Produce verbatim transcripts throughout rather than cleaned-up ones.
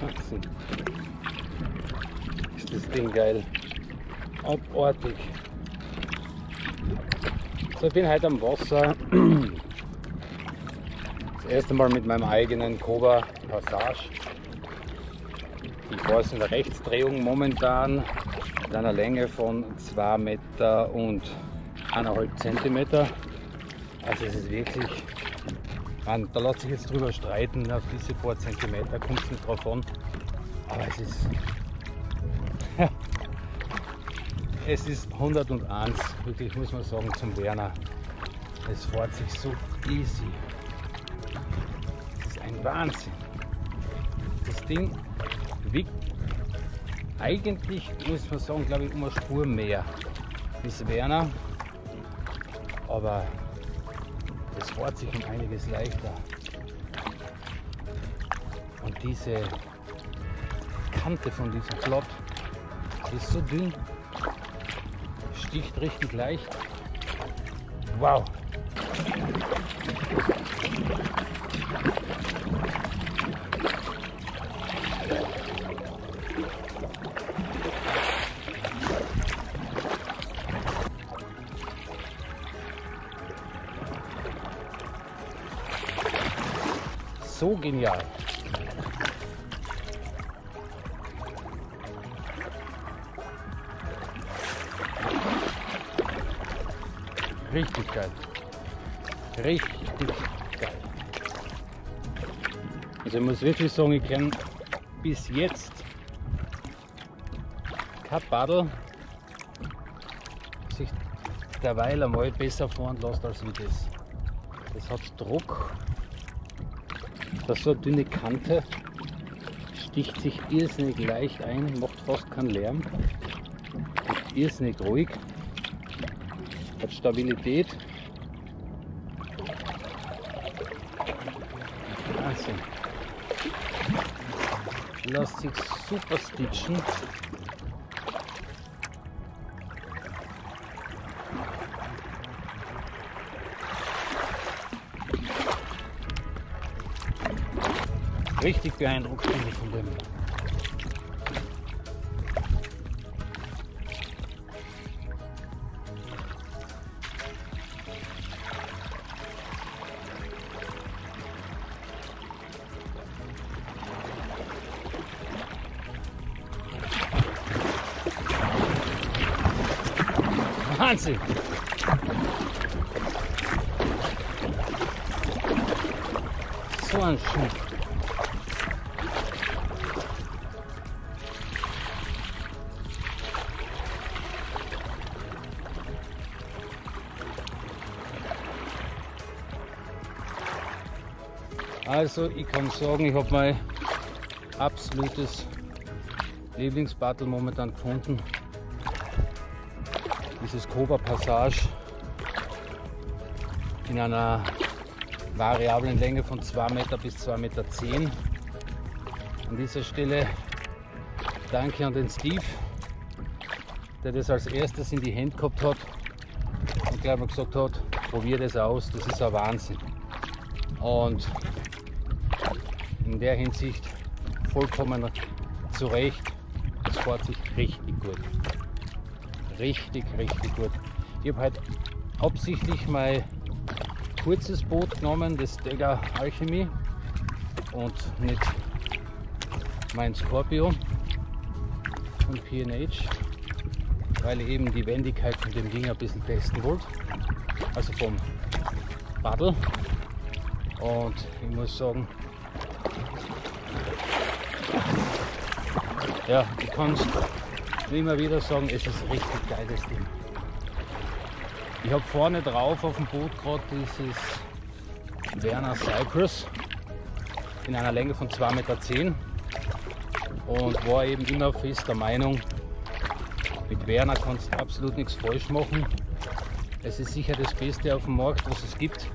Wahnsinn. Ist das Ding geil. Abartig. So, ich bin heute am Wasser. Das erste Mal mit meinem eigenen Cobra Passage. Ich fahre es in der Rechtsdrehung momentan mit einer Länge von zwei Meter und eineinhalb Zentimeter. Also es ist wirklich, man, da lässt sich jetzt drüber streiten, auf diese paar Zentimeter kommt es nicht drauf an. Aber es ist, ja, es ist hunderteins, wirklich muss man sagen, zum Werner. Es fährt sich so easy. Das ist ein Wahnsinn. Das Ding wiegt eigentlich, muss man sagen, glaube ich, um eine Spur mehr als Werner. Aber es fährt sich um einiges leichter. Und diese Kante von diesem Flot ist so dünn, sticht richtig leicht. Wow! So genial. Richtig geil. Richtig geil. Also ich muss wirklich sagen, ich kenne bis jetzt kein Paddel sich derweil einmal besser fahren lässt als wie das. Das hat Druck. Das ist so eine dünne Kante, sticht sich irrsinnig leicht ein, macht fast keinen Lärm, ist irrsinnig ruhig, hat Stabilität. Wahnsinn. Lässt sich super stitchen. Richtig beeindruckt bin ich von dem. Wahnsinn! So ein Schmuck. Also ich kann sagen, ich habe mein absolutes Lieblingspaddel momentan gefunden. Dieses Cobra Passage in einer variablen Länge von zwei Meter bis zwei Meter zehn. An dieser Stelle danke an den Steve, der das als erstes in die Hände gehabt hat und gleich mal gesagt hat, probier das aus, das ist ein Wahnsinn. Und in der Hinsicht vollkommen zu Recht, es fährt sich richtig gut. Richtig, richtig gut. Ich habe heute absichtlich mein kurzes Boot genommen, das Degger Alchemy, und nicht mein Scorpio von P and H, weil ich eben die Wendigkeit von dem Ding ein bisschen testen wollte, also vom Paddel. Und ich muss sagen, ja, ich kann es immer wieder sagen, es ist richtig geiles Ding. Ich habe vorne drauf auf dem Boot gerade dieses Werner Cypress in einer Länge von zwei Meter zehn und war eben immer fest der Meinung, mit Werner kannst du absolut nichts falsch machen. Es ist sicher das Beste auf dem Markt, was es gibt.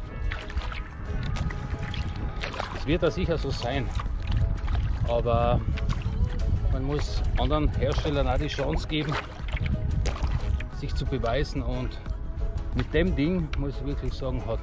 Es wird da sicher so sein, aber man muss anderen Herstellern auch die Chance geben, sich zu beweisen, und mit dem Ding, muss ich wirklich sagen, hat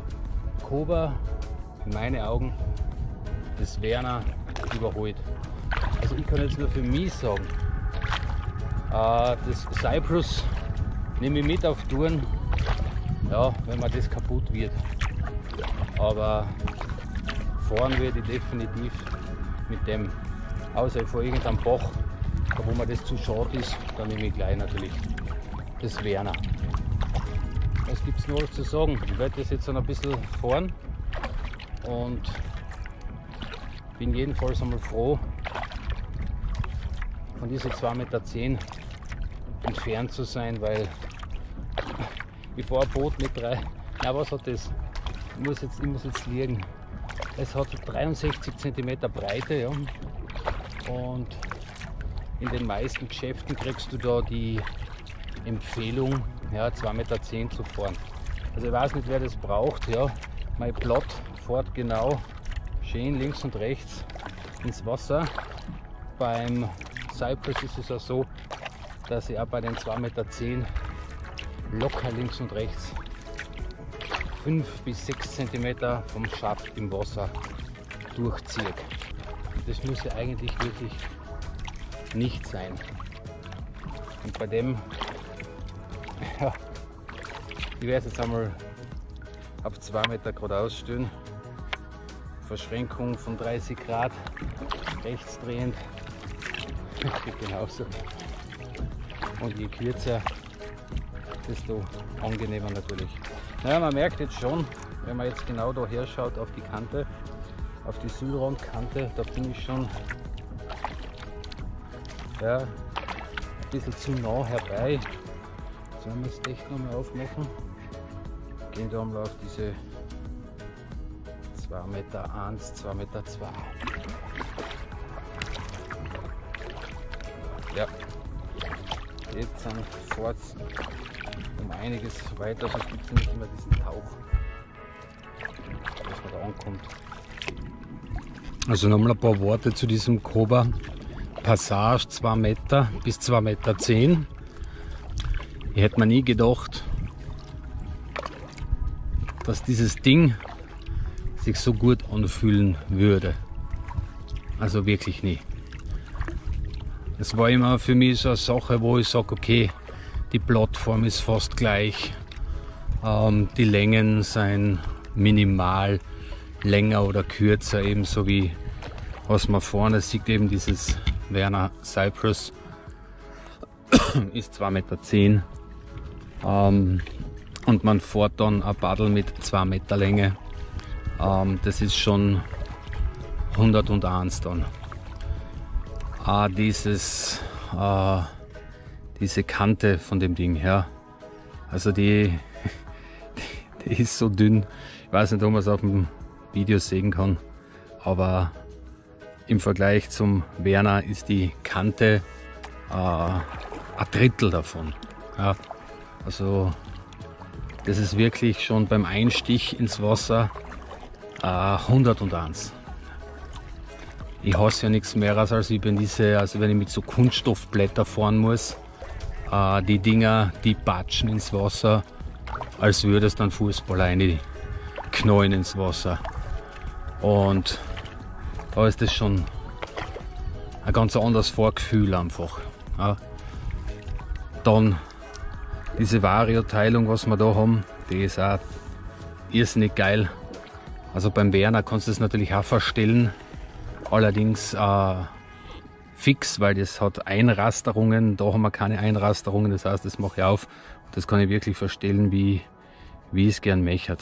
Cobra in meinen Augen das Werner überholt. Also ich kann jetzt nur für mich sagen, äh, das Cyprus nehme ich mit auf Touren, ja, wenn mir das kaputt wird. Aber fahren werde ich definitiv mit dem, außer ich fahre irgendeinen Bach, wo mir das zu schade ist, dann nehme ich gleich natürlich das Werner. Was gibt es noch alles zu sagen? Ich werde das jetzt noch ein bisschen fahren und bin jedenfalls einmal froh, von diesen zwei Meter zehn entfernt zu sein, weil ich fahre ein Boot mit drei. Na, was hat das? Ich muss jetzt, ich muss jetzt liegen. Es hat dreiundsechzig Zentimeter Breite, ja. Und in den meisten Geschäften kriegst du da die Empfehlung, ja, zwei Meter zehn zu fahren. Also ich weiß nicht, wer das braucht. Ja. Mein Plot fährt genau schön links und rechts ins Wasser. Beim Cyprus ist es auch so, dass ich auch bei den zwei Meter zehn locker links und rechts fünf bis sechs Zentimeter vom Schaft im Wasser durchziehe. Das muss ja eigentlich wirklich nicht sein. Und bei dem, ja, ich werde es jetzt einmal auf zwei Meter geradeaus stellen. Verschränkung von dreißig Grad, rechts drehend, geht genauso. Und je kürzer, desto angenehmer natürlich. Naja, man merkt jetzt schon, wenn man jetzt genau da her schaut auf die Kante, auf die Südrandkante, da bin ich schon, ja, ein bisschen zu nah herbei. Sollen wir es echt noch mal aufmachen? Gehen da mal auf diese zwei Meter eins, zwei Meter zwei. Ja, jetzt sind fort um einiges weiter, sonst gibt es nicht immer diesen Tauch, dass man da ankommt. Also nochmal ein paar Worte zu diesem Cobra Passage, zwei Meter bis zwei Meter zehn. Ich hätte mir nie gedacht, dass dieses Ding sich so gut anfühlen würde. Also wirklich nie. Es war immer für mich so eine Sache, wo ich sage, okay, die Plattform ist fast gleich, ähm, die Längen sind minimal länger oder kürzer, ebenso wie was man vorne sieht, eben dieses Werner Cyprus ist zwei Meter zehn. Ähm, und man fährt dann ein Paddel mit zwei Meter Länge. Ähm, das ist schon hunderteins dann. Ah, dieses, äh, diese Kante von dem Ding, ja. Also die, die, die ist so dünn. Ich weiß nicht, ob man es auf dem Video sehen kann, aber im Vergleich zum Werner ist die Kante äh, ein Drittel davon. Ja. Also das ist wirklich schon beim Einstich ins Wasser äh, hunderteins. Ich hasse ja nichts mehr, als ich wenn, diese, also wenn ich mit so Kunststoffblätter fahren muss. Äh, die Dinger, die batschen ins Wasser, als würde es dann Fußballer rein knallen ins Wasser. Und da ist das schon ein ganz anderes Vorgefühl einfach. Ja. Dann diese Vario-Teilung, was wir da haben, die ist auch irrsinnig geil. Also beim Werner kannst du es natürlich auch verstellen, allerdings äh, fix, weil das hat Einrasterungen, da haben wir keine Einrasterungen, das heißt, das mache ich auf. Das kann ich wirklich verstellen, wie, wie ich es gern möchte.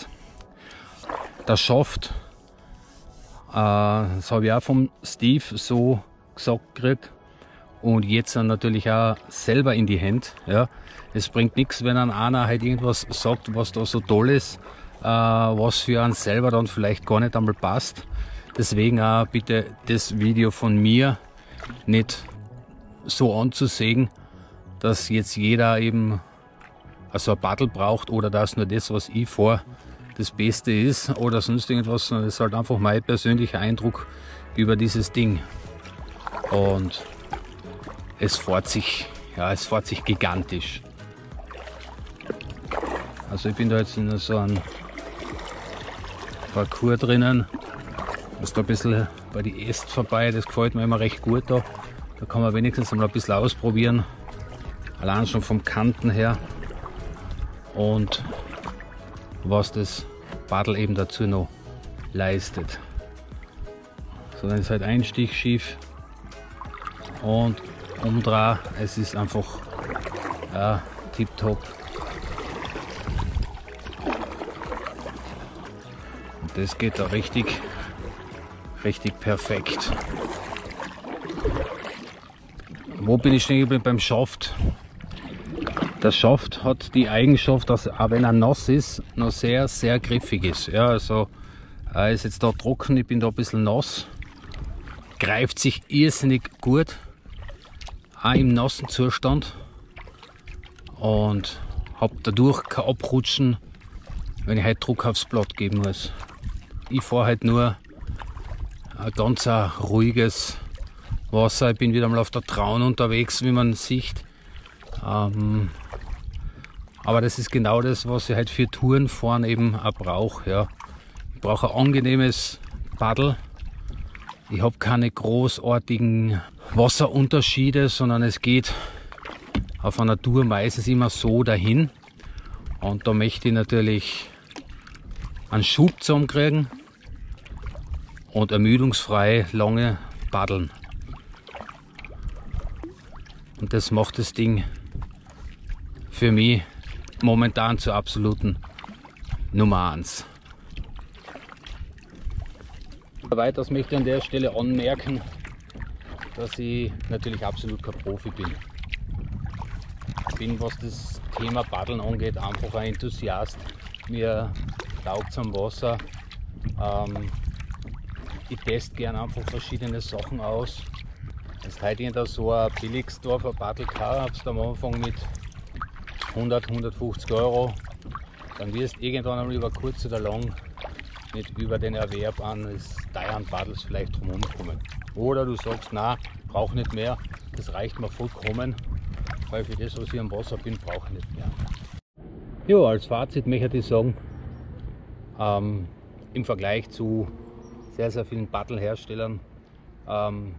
Der Schaft, äh, das habe ich auch vom Steve so gesagt gekriegt und jetzt dann natürlich auch selber in die Hände. Ja. Es bringt nichts, wenn ein einer halt irgendwas sagt, was da so toll ist, äh, was für einen selber dann vielleicht gar nicht einmal passt. Deswegen auch bitte das Video von mir nicht so anzusehen, dass jetzt jeder eben also ein Paddel braucht oder dass nur das, was ich vor das Beste ist oder sonst irgendwas, sondern es ist halt einfach mein persönlicher Eindruck über dieses Ding. Und es fährt sich, ja, es fährt sich gigantisch. Also ich bin da jetzt in so einem Parcours drinnen ist da ein bisschen bei die Äste vorbei, das gefällt mir immer recht gut da. Da kann man wenigstens mal ein bisschen ausprobieren, allein schon vom Kanten her und was das Paddel eben dazu noch leistet. So, dann ist halt ein Stich schief und umdrehen, es ist einfach ja, tipptopp. Und das geht da richtig, richtig perfekt. Wo bin ich stehen geblieben? Beim Schaft. Der Schaft hat die Eigenschaft, dass auch wenn er nass ist, noch sehr, sehr griffig ist. Ja, also er ist jetzt da trocken, ich bin da ein bisschen nass. Greift sich irrsinnig gut, auch im nassen Zustand. Und habe dadurch kein Abrutschen, wenn ich halt Druck aufs Blatt geben muss. Ich fahre halt nur ein ganz ruhiges Wasser. Ich bin wieder mal auf der Traun unterwegs, wie man sieht. Ähm, aber das ist genau das, was ich halt für Tourenfahren eben auch brauche. Ja. Ich brauche ein angenehmes Paddel. Ich habe keine großartigen Wasserunterschiede, sondern es geht auf einer Tour meistens immer so dahin. Und da möchte ich natürlich einen Schub zusammenkriegen und ermüdungsfrei lange paddeln. Und das macht das Ding für mich momentan zur absoluten Nummer eins. Weiters möchte ich an der Stelle anmerken, dass ich natürlich absolut kein Profi bin. Ich bin, was das Thema Paddeln angeht, einfach ein Enthusiast. Mir taugt es am Wasser. Ähm, ich teste gerne einfach verschiedene Sachen aus. Jetzt heute in der so ein Billigsdorfer Paddelcar hab's am Anfang mit hundert, hundertfünfzig Euro. Dann wirst du irgendwann einmal über kurz oder lang nicht über den Erwerb eines teuren Paddels vielleicht drum kommen. Oder du sagst, na, brauche nicht mehr, das reicht mir vollkommen, weil für das, was ich am Wasser bin, brauche ich nicht mehr. Ja, als Fazit möchte ich sagen, ähm, im Vergleich zu sehr, sehr vielen Paddelherstellern, ähm,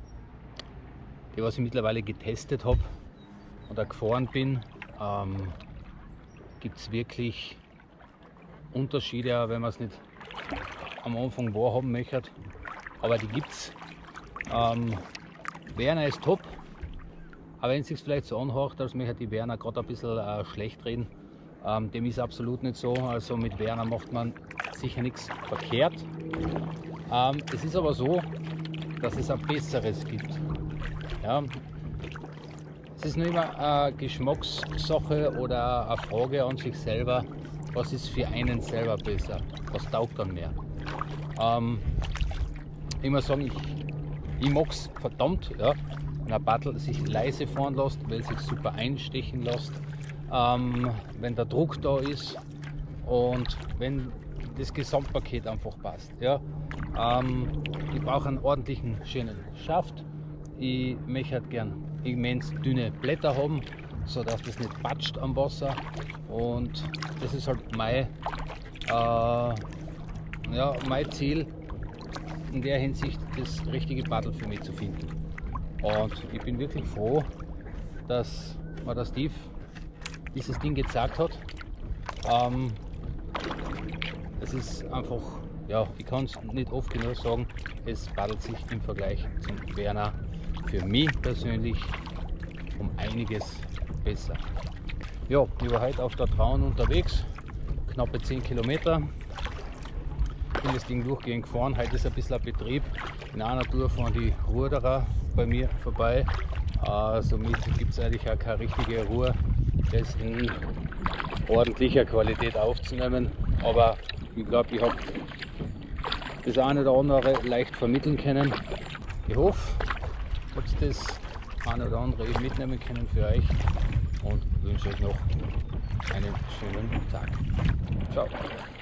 die was ich mittlerweile getestet habe oder gefahren bin, ähm, gibt es wirklich Unterschiede, wenn man es nicht am Anfang wahrhaben möchte. Aber die gibt es. Ähm, Werner ist top, aber wenn es sich vielleicht so anhört, als möchte die Werner gerade ein bisschen äh, schlecht reden, ähm, dem ist absolut nicht so. Also mit Werner macht man sicher nichts verkehrt. Ähm, es ist aber so, dass es ein besseres gibt. Ja, es ist nur immer eine Geschmackssache oder eine Frage an sich selber, was ist für einen selber besser, was taugt dann mehr. Ähm, ich muss sagen, ich, ich mag es verdammt, ja, wenn ein Paddel sich leise fahren lässt, weil es sich super einstechen lässt, ähm, wenn der Druck da ist und wenn das Gesamtpaket einfach passt. Ja. Ähm, ich brauche einen ordentlichen, schönen Schaft. Ich möchte halt gern immens dünne Blätter haben, so dass das nicht patscht am Wasser, und das ist halt mein, äh, ja, mein Ziel, in der Hinsicht das richtige Paddel für mich zu finden. Und ich bin wirklich froh, dass mir der Steve dieses Ding gezeigt hat. Ähm, es ist einfach, ja, ich kann es nicht oft genug sagen, es paddelt sich im Vergleich zum Werner für mich persönlich um einiges besser. Ja, ich war heute auf der Traun unterwegs, knappe zehn Kilometer. Bin das Ding durchgehend gefahren. Heute ist ein bisschen ein Betrieb. In einer Tour fahren die Ruderer bei mir vorbei. Äh, somit gibt es eigentlich auch keine richtige Ruhe, das in ordentlicher Qualität aufzunehmen. Aber ich glaube, ich habe das eine oder andere leicht vermitteln können. Ich hoffe, ihr habt das eine oder andere mitnehmen können für euch und wünsche euch noch einen schönen Tag. Ciao.